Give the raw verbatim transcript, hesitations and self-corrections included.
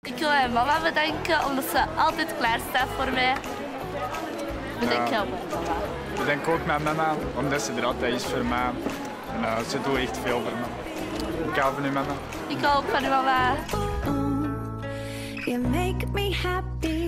Ik wil mijn mama bedanken omdat ze altijd klaar staat voor mij. Bedankt jou, mama. Bedank ook mijn mama omdat ze er altijd is voor mij. En, uh, ze doet echt veel voor me. Ik hou van u, mama. Ik hou ook van u, mama. You make me happy.